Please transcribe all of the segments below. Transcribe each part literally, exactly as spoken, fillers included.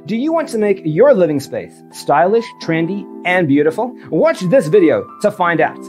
Do you want to make your living space stylish, trendy, and beautiful? Watch this video to find out.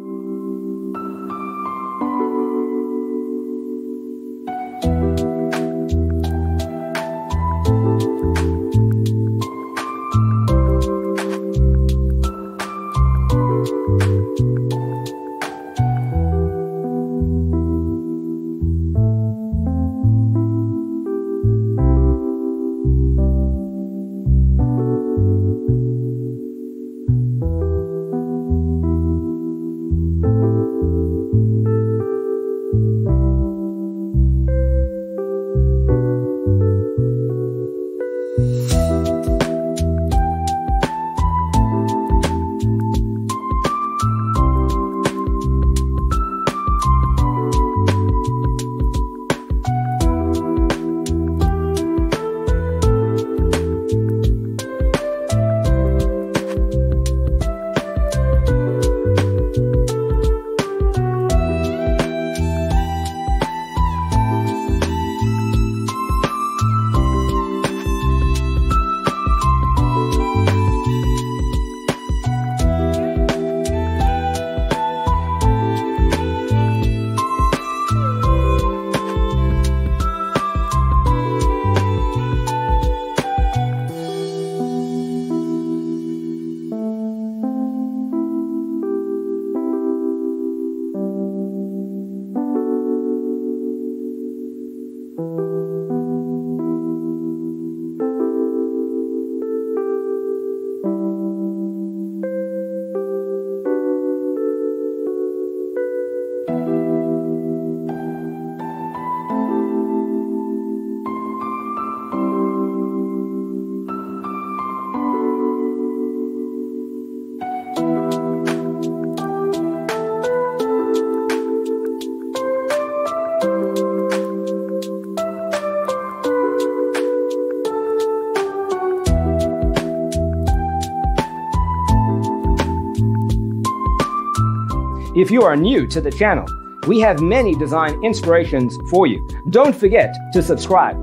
If you are new to the channel, we have many design inspirations for you. Don't forget to subscribe.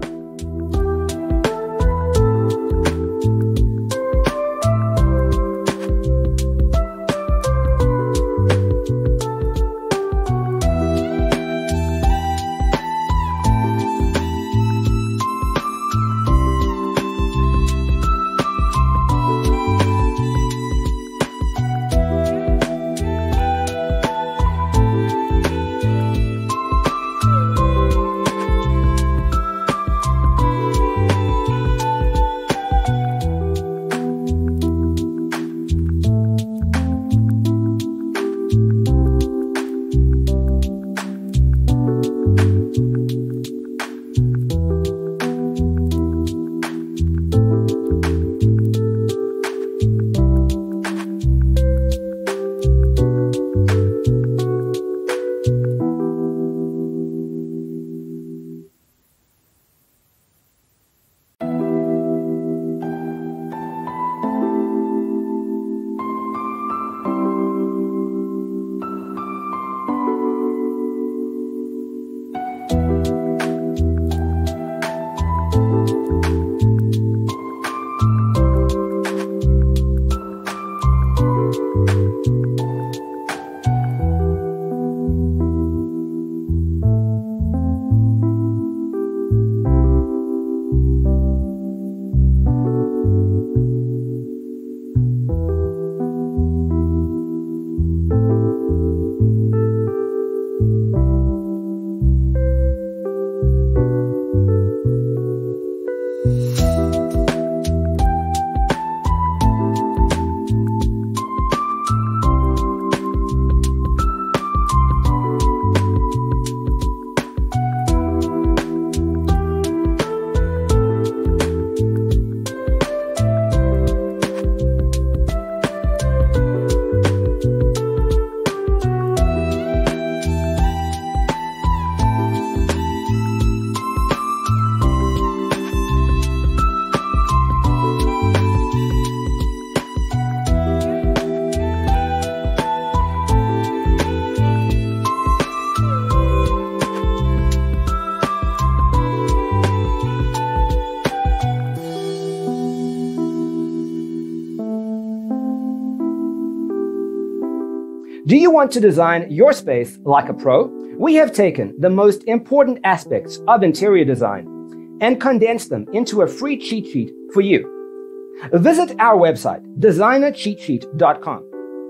Do you want to design your space like a pro? We have taken the most important aspects of interior design and condensed them into a free cheat sheet for you. Visit our website, designer cheat sheet dot com.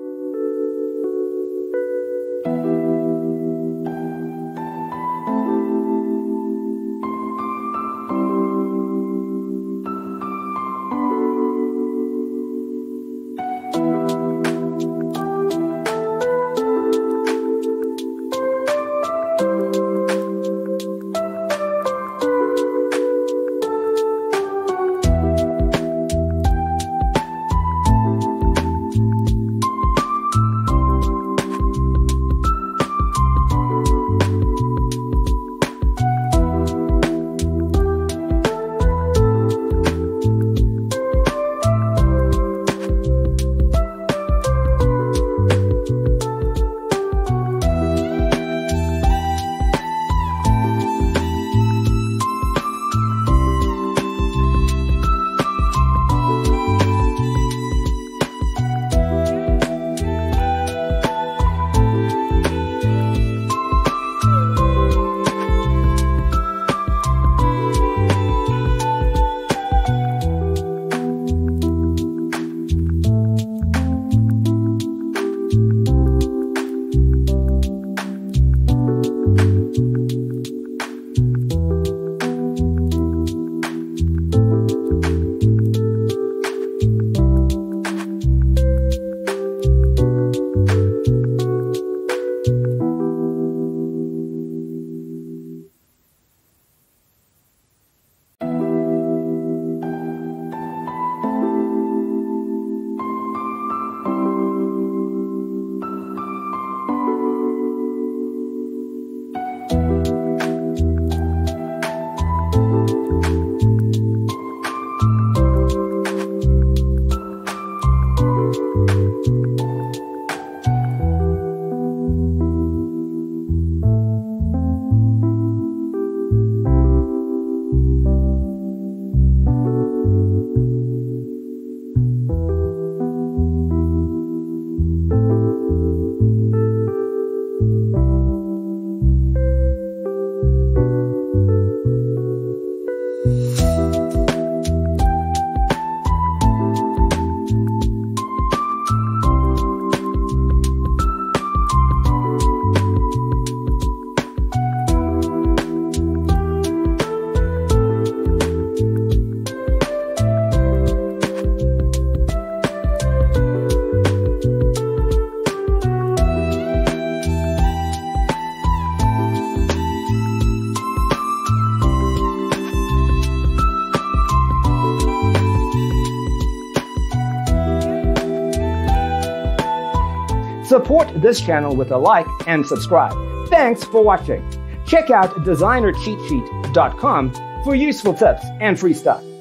Support this channel with a like and subscribe. Thanks for watching. Check out designer cheat sheet dot com for useful tips and free stuff.